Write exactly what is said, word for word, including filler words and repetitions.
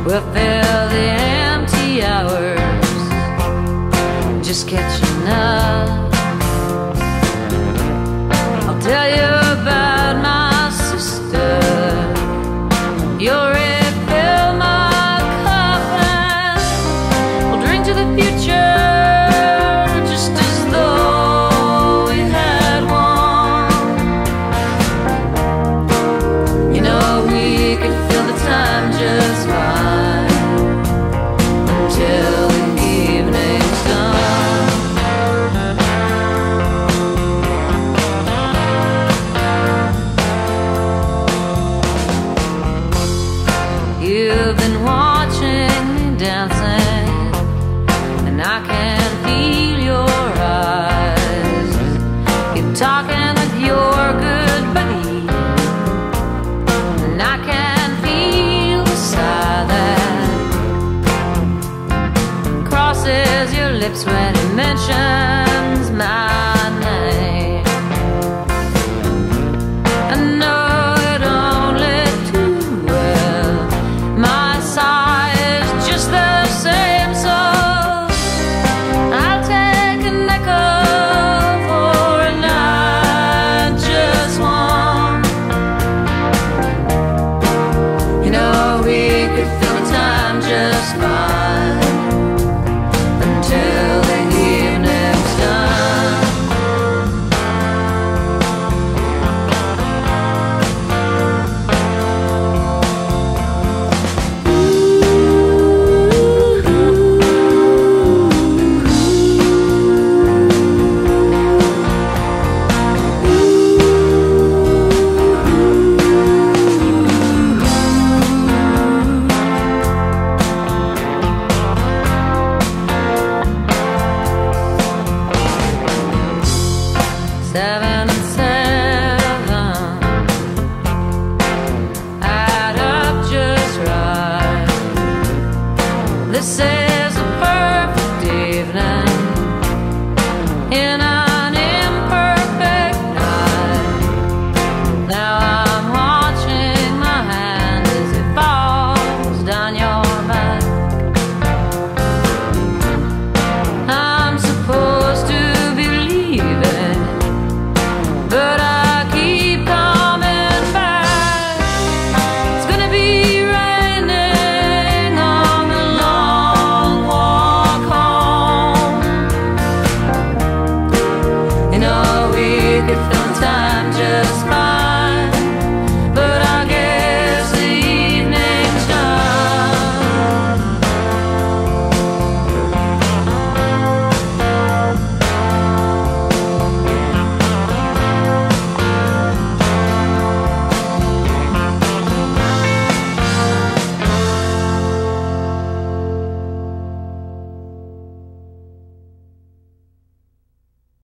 will fill the empty hours, just catching up. I'll tell you about my sister. You'll refill my cup and we'll drink to the future, just as though we had one. You know, we could fill the time just fine until the evening's done. You've been watching me dancing, and I can feel your eyes. You're talking with your good buddy, and I can feel the sigh that crosses your lips when you mention